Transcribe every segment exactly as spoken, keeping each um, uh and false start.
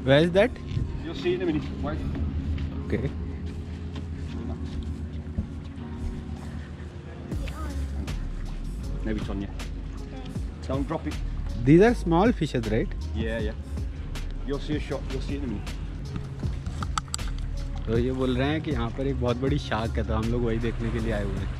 Where is that? You'll see in a minute. Wait. Okay. Maybe it's on you. Don't drop it. These are small fishes, right? Yeah, yeah. You'll see a shot. You'll see it in a minute. तो ये बोल रहे हैं कि यहाँ पर एक बहुत बड़ी शार्क है, तो हम लोग वही देखने के लिए आए हुए हैं।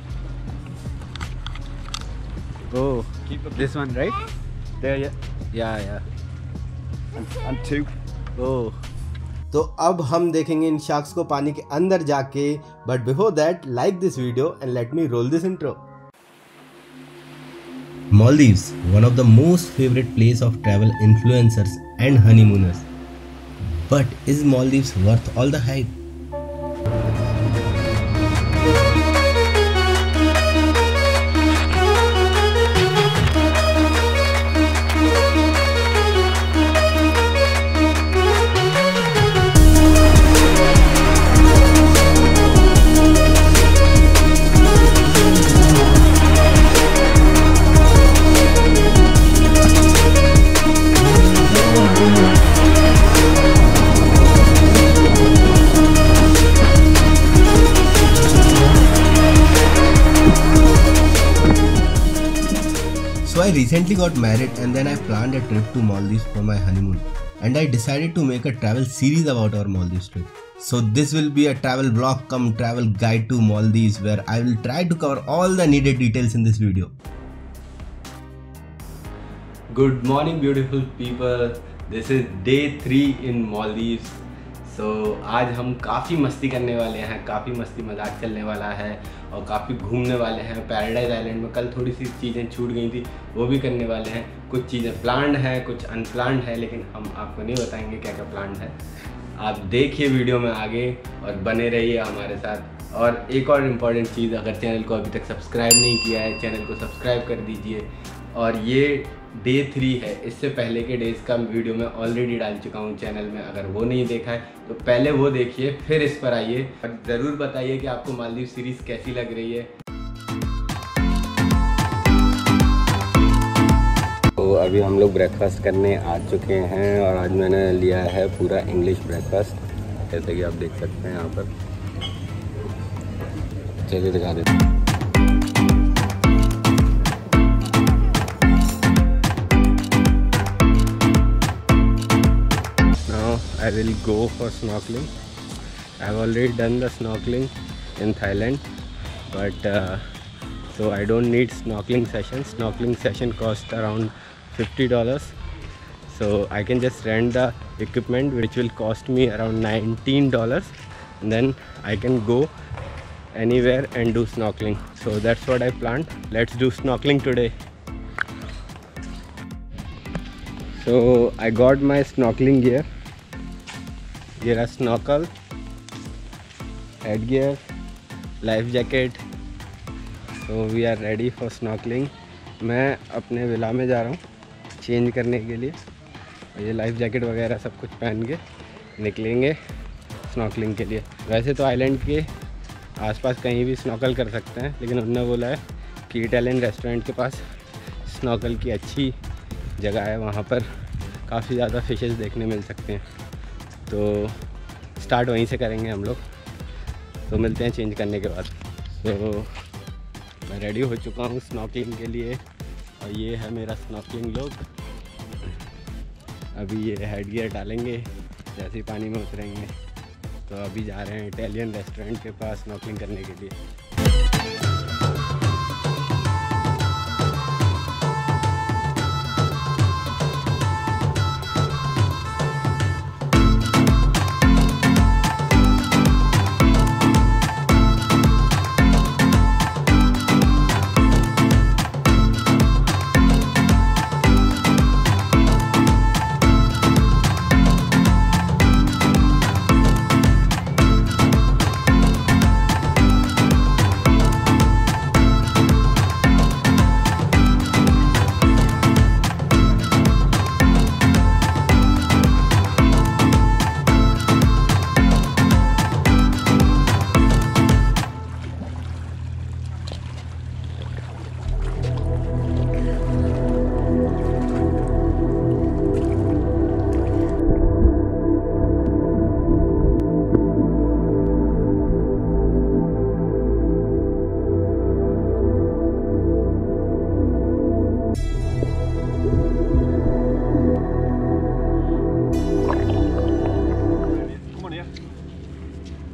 Oh, this one, right? There, yeah. Yeah, yeah. And, and two. Oh. तो अब हम देखेंगे इन शार्क्स को पानी के अंदर जाके, but before that like this video and let me roll this intro. Maldives, one of the most favorite place of travel influencers and honeymooners. But is Maldives worth all the hype? So I recently got married and then I planned a trip to Maldives for my honeymoon, and I decided to make a travel series about our Maldives trip. So this will be a travel vlog cum travel guide to Maldives, where I will try to cover all the needed details in this video. Good morning beautiful people. This is day three in Maldives. So आज हम काफ़ी मस्ती करने वाले हैं, काफ़ी मस्ती मजाक चलने वाला है और काफ़ी घूमने वाले हैं। पैराडाइज आइलैंड में कल थोड़ी सी चीज़ें छूट गई थी, वो भी करने वाले हैं। कुछ चीज़ें प्लान्ड हैं, कुछ अनप्लान्ड है, लेकिन हम आपको नहीं बताएंगे क्या क्या प्लान्ड है। आप देखिए वीडियो में आगे और बने रहिए हमारे साथ। और एक और इम्पॉर्टेंट चीज़, अगर चैनल को अभी तक सब्सक्राइब नहीं किया है, चैनल को सब्सक्राइब कर दीजिए। और ये डे थ्री है, इससे पहले के डेज़ का वीडियो मैं ऑलरेडी डाल चुका हूँ चैनल में। अगर वो नहीं देखा है तो पहले वो देखिए, फिर इस पर आइए और ज़रूर बताइए कि आपको मालदीव सीरीज़ कैसी लग रही है। तो अभी हम लोग ब्रेकफास्ट करने आ चुके हैं और आज मैंने लिया है पूरा इंग्लिश ब्रेकफास्ट, जैसे कि आप देख सकते हैं यहाँ पर। चलिए दिखा देते हैं। I will go for snorkeling. I have already done the snorkeling in Thailand, but uh, so I don't need snorkeling session. Snorkeling session cost around fifty dollars, so I can just rent the equipment, which will cost me around nineteen dollars, and then I can go anywhere and do snorkeling. So that's what I planned. Let's do snorkeling today. So I got my snorkeling gear. ये रहा snorkel, head gear, life jacket. तो we are ready for snorkeling. मैं अपने villa में जा रहा हूँ change करने के लिए, और ये लाइफ जैकेट वगैरह सब कुछ पहन के निकलेंगे स्नॉकलिंग के लिए। वैसे तो आइलैंड के आसपास कहीं भी स्नॉकल कर सकते हैं, लेकिन उन्होंने बोला है कि इटालियन रेस्टोरेंट के पास स्नॉकल की अच्छी जगह है, वहाँ पर काफ़ी ज़्यादा फिशेस देखने मिल सकते हैं। तो स्टार्ट वहीं से करेंगे हम लोग। तो मिलते हैं चेंज करने के बाद। तो मैं रेडी हो चुका हूँ स्नॉकलिंग के लिए, और ये है मेरा स्नॉकलिंग लुक। अभी ये हेड गियर डालेंगे जैसे ही पानी में उतरेंगे। तो अभी जा रहे हैं इटालियन रेस्टोरेंट के पास स्नॉकलिंग करने के लिए।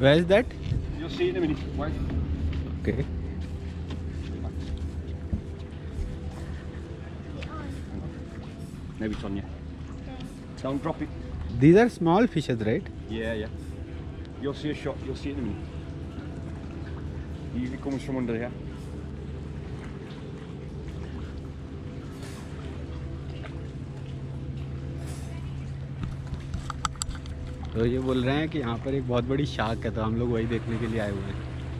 Where is that? You'll see it in a minute. Wait. Okay. Maybe it's on you. Don't drop it. These are small fishes, right? Yeah, yeah. You'll see a shot. You'll see it in a minute. Usually comes from under here. तो ये बोल रहे हैं कि यहाँ पर एक बहुत बड़ी शार्क है, तो हम लोग वही देखने के लिए आए हुए हैं।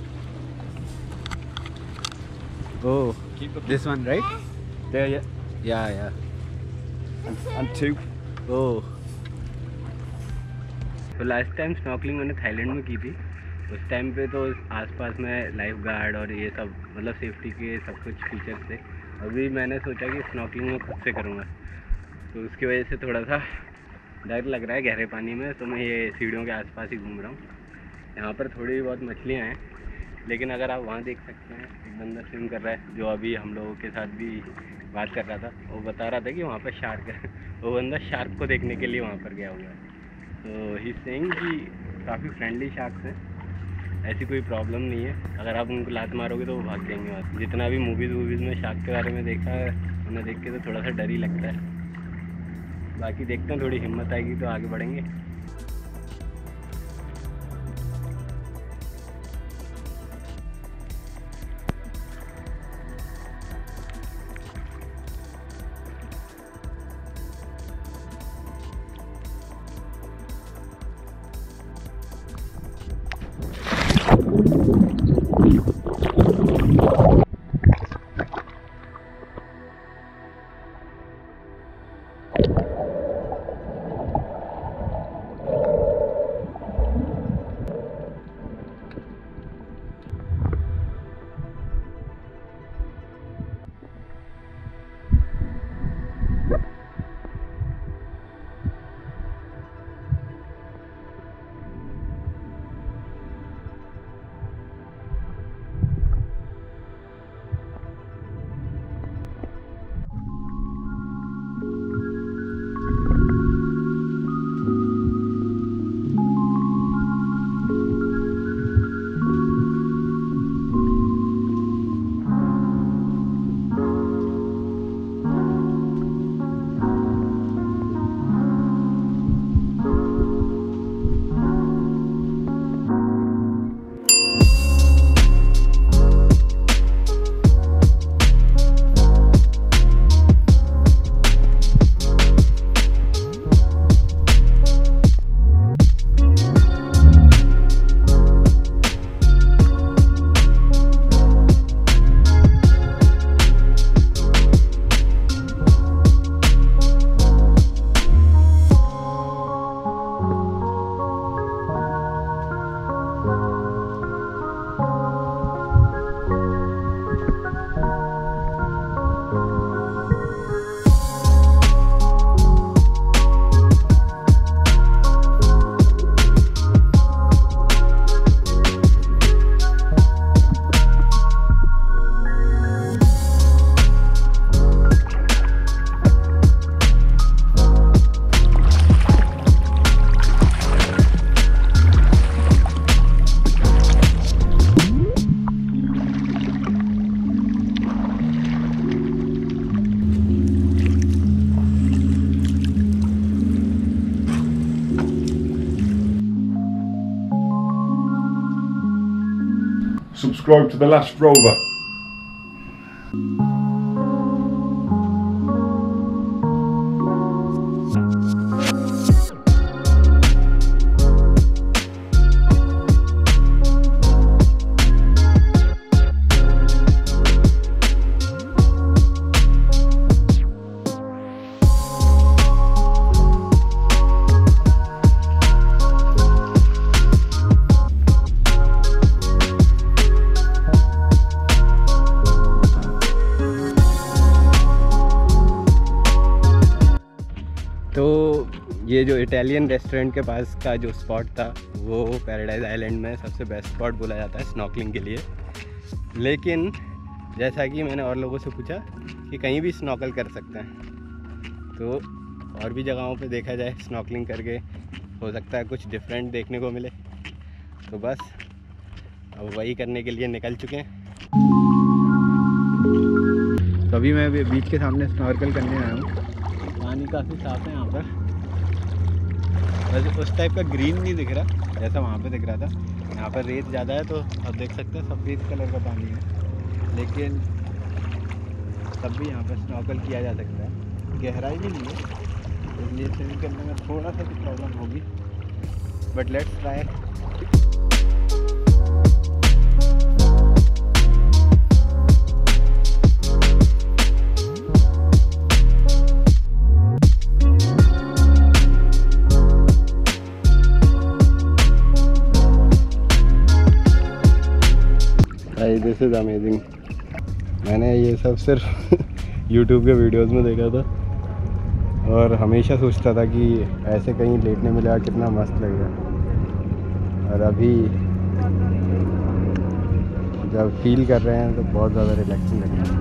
Oh, this one right? There, yeah. Yeah yeah And, and two. Oh, तो लास्ट टाइम स्नॉर्कलिंग मैंने थाईलैंड में की थी। उस टाइम पे तो आसपास में लाइफ गार्ड और ये सब मतलब सेफ्टी के सब कुछ फीचर्स थे। अभी मैंने सोचा कि स्नॉर्कलिंग में खुद से करूँगा, तो उसकी वजह से थोड़ा सा डर लग रहा है गहरे पानी में। तो मैं ये सीढ़ियों के आसपास ही घूम रहा हूँ। यहाँ पर थोड़ी बहुत मछलियाँ हैं, लेकिन अगर आप वहाँ देख सकते हैं एक बंदा स्विम कर रहा है, जो अभी हम लोगों के साथ भी बात कर रहा था। वो बता रहा था कि वहाँ पर शार्क है। वो बंदा शार्क को देखने के लिए वहाँ पर गया हुआ है। तो ही सेइंग कि काफ़ी फ्रेंडली शार्क्स हैं, ऐसी कोई प्रॉब्लम नहीं है। अगर आप उनको लात मारोगे तो वो भाग जाएंगे वहाँ। जितना भी मूवीज़ वूवीज़ में शार्क के बारे में देखा है, उन्हें देख के तो थोड़ा सा डर ही लगता है। बाकी देखते हैं, थोड़ी हिम्मत आएगी तो आगे बढ़ेंगे। Subscribe to The Last Rover. तो ये जो इटालियन रेस्टोरेंट के पास का जो स्पॉट था, वो पैराडाइज आइलैंड में सबसे बेस्ट स्पॉट बोला जाता है स्नॉर्कलिंग के लिए। लेकिन जैसा कि मैंने और लोगों से पूछा कि कहीं भी स्नॉर्कल कर सकते हैं, तो और भी जगहों पे देखा जाए स्नॉर्कलिंग करके, हो सकता है कुछ डिफरेंट देखने को मिले। तो बस अब वही करने के लिए निकल चुके हैं। तो अभी मैं बीच के सामने स्नॉर्कल करने आया हूँ। पानी काफ़ी साफ है यहाँ पर, वैसे उस टाइप का ग्रीन नहीं दिख रहा जैसा वहाँ पे दिख रहा था। यहाँ पर रेत ज़्यादा है तो आप देख सकते हैं सफ़ेद कलर का पानी है, लेकिन तब भी यहाँ पर स्नॉर्कल किया जा सकता है। गहराई भी नहीं है, इसलिए स्विमिंग करने में थोड़ा सा तो प्रॉब्लम होगी, but let's try. This is amazing. मैंने ये सब सिर्फ यूट्यूब के वीडियोस में देखा था और हमेशा सोचता था कि ऐसे कहीं लेटने मिलेगा कितना मस्त लगेगा, और अभी जब फील कर रहे हैं तो बहुत ज़्यादा रिलैक्सिंग लग रहा है।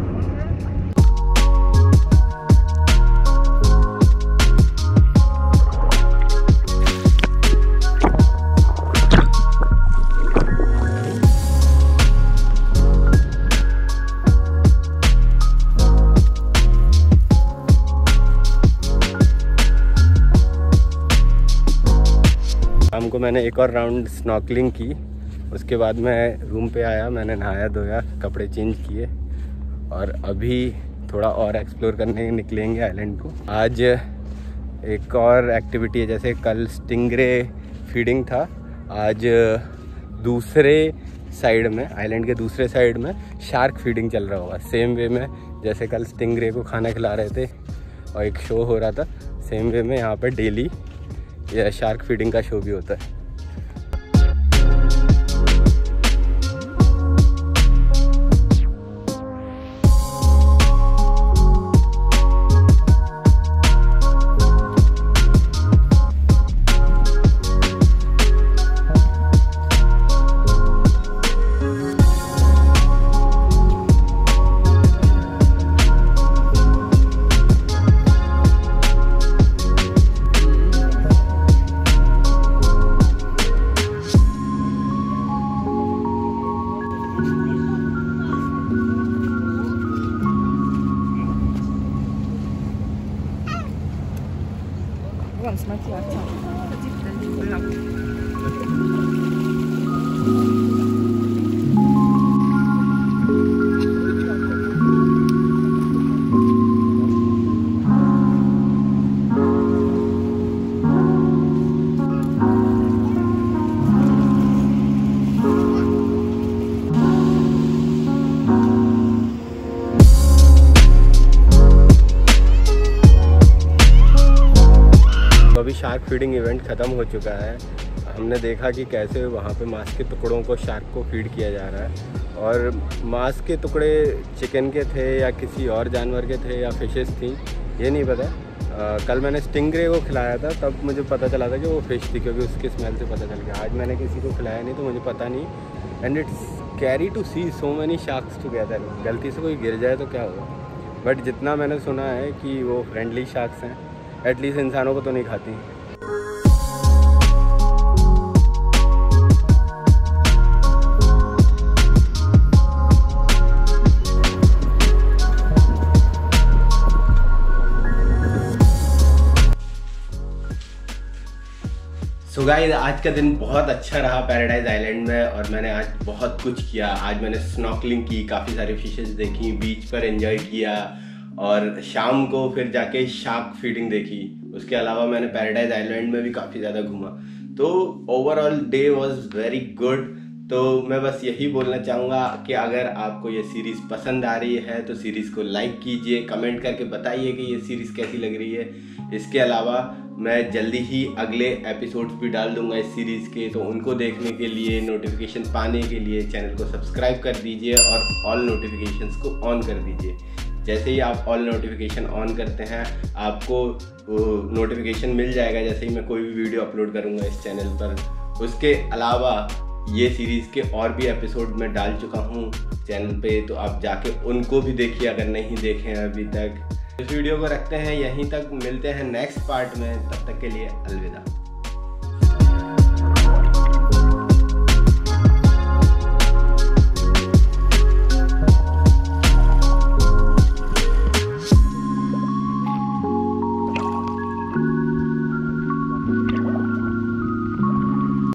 शाम को मैंने एक और राउंड स्नॉर्कलिंग की, उसके बाद मैं रूम पे आया, मैंने नहाया धोया, कपड़े चेंज किए और अभी थोड़ा और एक्सप्लोर करने निकलेंगे आइलैंड को। आज एक और एक्टिविटी है, जैसे कल स्टिंगरे फीडिंग था, आज दूसरे साइड में, आइलैंड के दूसरे साइड में शार्क फीडिंग चल रहा होगा। सेम वे में जैसे कल स्टिंगरे को खाना खिला रहे थे और एक शो हो रहा था, सेम वे में यहाँ पर डेली यह शार्क फीडिंग का शो भी होता है। अभी शार्क फीडिंग इवेंट ख़त्म हो चुका है। हमने देखा कि कैसे वहाँ पे मांस के टुकड़ों को शार्क को फीड किया जा रहा है, और मांस के टुकड़े चिकन के थे या किसी और जानवर के थे या फिशेस थी, ये नहीं पता। आ, कल मैंने स्टिंगरे को खिलाया था, तब मुझे पता चला था कि वो फ़िश थी, क्योंकि उसकी स्मेल से पता चल गया। आज मैंने किसी को खिलाया नहीं तो मुझे पता नहीं। And it's scary to see so many sharks together. गलती से कोई गिर जाए तो क्या होगा, बट जितना मैंने सुना है कि वो फ्रेंडली शार्क्स हैं, एटलीस्ट इंसानों को तो नहीं खाती। सो गाइस, आज का दिन बहुत अच्छा रहा पैराडाइज आइलैंड में, और मैंने आज बहुत कुछ किया। आज मैंने स्नॉर्कलिंग की, काफ़ी सारी फिशेस देखी, बीच पर एंजॉय किया, और शाम को फिर जाके शार्क फीडिंग देखी। उसके अलावा मैंने पैराडाइज आइलैंड में भी काफ़ी ज़्यादा घूमा। तो overall day was very good. तो मैं बस यही बोलना चाहूँगा कि अगर आपको ये सीरीज़ पसंद आ रही है तो सीरीज़ को लाइक कीजिए, कमेंट करके बताइए कि ये सीरीज़ कैसी लग रही है। इसके अलावा मैं जल्दी ही अगले एपिसोड्स भी डाल दूंगा इस सीरीज़ के, तो उनको देखने के लिए, नोटिफिकेशन पाने के लिए चैनल को सब्सक्राइब कर दीजिए और ऑल नोटिफिकेशंस को ऑन कर दीजिए। जैसे ही आप ऑल नोटिफिकेशन ऑन करते हैं, आपको नोटिफिकेशन मिल जाएगा जैसे ही मैं कोई भी वीडियो अपलोड करूंगा इस चैनल पर। उसके अलावा ये सीरीज़ के और भी एपिसोड मैं डाल चुका हूँ चैनल पे, तो आप जाके उनको भी देखिए अगर नहीं देखे हैं अभी तक। इस वीडियो को रखते हैं यहीं तक, मिलते हैं नेक्स्ट पार्ट में, तब तक के लिए अलविदा।